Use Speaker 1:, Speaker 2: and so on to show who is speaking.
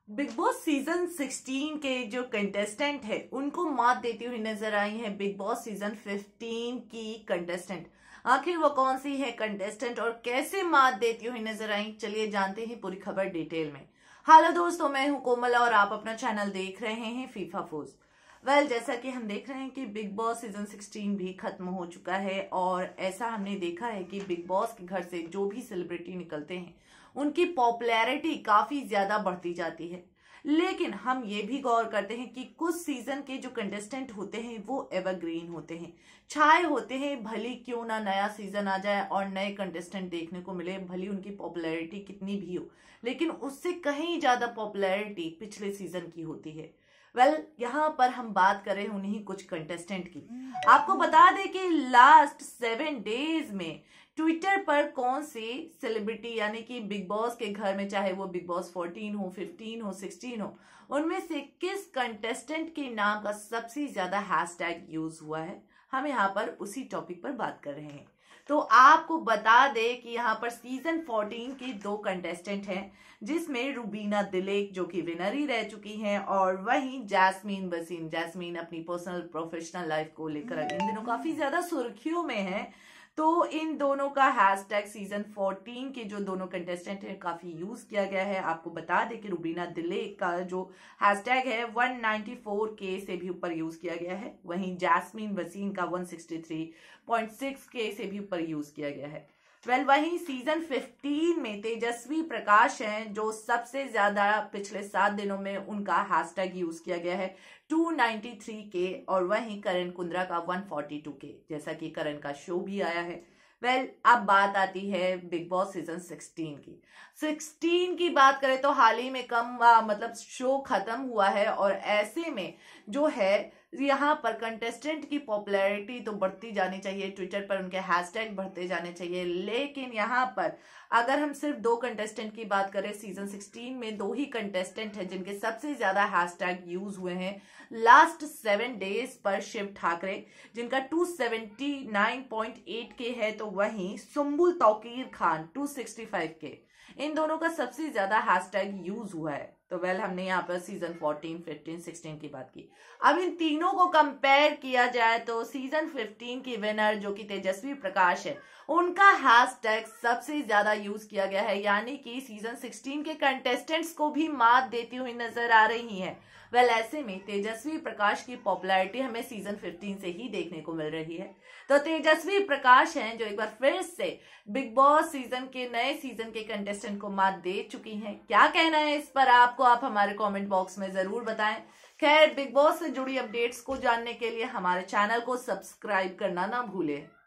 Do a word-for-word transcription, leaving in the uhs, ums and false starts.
Speaker 1: Big Boss season sixteen के जो contestant है उनको मात देती हुई नजर आई है बिग बॉस सीजन फिफ्टीन की कंटेस्टेंट। आखिर वो कौन सी है कंटेस्टेंट और कैसे मात देती हुई नजर आई, चलिए जानते हैं पूरी खबर डिटेल में। हेलो दोस्तों, मैं हूं कोमल और आप अपना चैनल देख रहे हैं फीफा फूज। वेल well, जैसा कि हम देख रहे हैं कि बिग बॉस सीजन सिक्सटीन भी खत्म हो चुका है और ऐसा हमने देखा है कि बिग बॉस के घर से जो भी सेलिब्रिटी निकलते हैं उनकी पॉपुलैरिटी काफी ज्यादा बढ़ती जाती है। लेकिन हम ये भी गौर करते हैं कि कुछ सीजन के जो कंटेस्टेंट होते हैं वो एवरग्रीन होते हैं, छाए होते हैं। भली क्यों ना नया सीजन आ जाए और नए कंटेस्टेंट देखने को मिले, भली उनकी पॉपुलैरिटी कितनी भी हो, लेकिन उससे कहीं ज्यादा पॉपुलैरिटी पिछले सीजन की होती है। वेल well, यहाँ पर हम बात करें उन्हीं कुछ कंटेस्टेंट की। आपको बता दें कि लास्ट सेवन डेज में ट्विटर पर कौन सी सेलिब्रिटी यानी कि बिग बॉस के घर में, चाहे वो बिग बॉस फोर्टीन हो, फिफ्टीन हो, सिक्सटीन हो, उनमें से किस कंटेस्टेंट के नाम का सबसे ज्यादा हैशटैग यूज हुआ है, हम यहाँ पर उसी टॉपिक पर बात कर रहे हैं। तो आपको बता दें कि यहाँ पर सीजन फोर्टीन के दो कंटेस्टेंट हैं, जिसमें रुबीना दिलेक जो कि विनर ही रह चुकी हैं और वहीं जैस्मीन वसीम। जैस्मीन अपनी पर्सनल प्रोफेशनल लाइफ को लेकर इन दिनों काफी ज्यादा सुर्खियों में है। तो इन दोनों का हैशटैग सीजन फोर्टीन के जो दोनों कंटेस्टेंट हैं काफी यूज किया गया है। आपको बता दें कि रुबीना दिलेक का जो हैशटैग है वन नाइंटी फोर के से भी ऊपर यूज किया गया है, वहीं जैस्मीन वसीम का one sixty three point six K से भी ऊपर यूज किया गया है। वेल well, वहीं सीजन फिफ्टीन में तेजस्वी प्रकाश हैं जो सबसे ज्यादा पिछले सात दिनों में उनका हैशटैग यूज किया गया है टू नाइंटी थ्री के, और वहीं करण कुंद्रा का वन फोर्टी टू के, जैसा कि करण का शो भी आया है। वेल well, अब बात आती है बिग बॉस सीजन सिक्सटीन की। सिक्सटीन की बात करें तो हाल ही में कम आ, मतलब शो खत्म हुआ है और ऐसे में जो है यहाँ पर कंटेस्टेंट की पॉपुलैरिटी तो बढ़ती जानी चाहिए, ट्विटर पर उनके हैशटैग बढ़ते जाने चाहिए। लेकिन यहाँ पर अगर हम सिर्फ दो कंटेस्टेंट की बात करें, सीजन सिक्सटीन में दो ही कंटेस्टेंट हैं जिनके सबसे ज्यादा हैशटैग यूज हुए हैं लास्ट सेवन डेज पर। शिव ठाकरे जिनका two seventy nine point eight K है, तो वहीं Sumbul Touqeer Khan two sixty five K, इन दोनों का सबसे ज्यादा हैशटैग यूज हुआ है। तो वेल हमने यहाँ पर सीजन फोर्टीन, फिफ्टीन, सिक्सटीन की बात की। अब इन तीनों को कंपेयर किया जाए तो सीजन फिफ्टीन की विनर जो कि तेजस्वी प्रकाश है, उनका हैशटैग सबसे ज्यादा यूज किया गया है, यानी कि सीजन सिक्सटीन के कंटेस्टेंट्स को भी मात देती हुई नजर आ रही है। वेल ऐसे में तेजस्वी प्रकाश की पॉपुलैरिटी हमें सीजन फिफ्टीन से ही देखने को मिल रही है। तो तेजस्वी प्रकाश हैं जो एक बार फिर से बिग बॉस सीजन के नए सीजन के कंटेस्टेंट को मात दे चुकी हैं। क्या कहना है इस पर आपको, आप हमारे कमेंट बॉक्स में जरूर बताएं। खैर, बिग बॉस से जुड़ी अपडेट्स को जानने के लिए हमारे चैनल को सब्सक्राइब करना ना भूलें।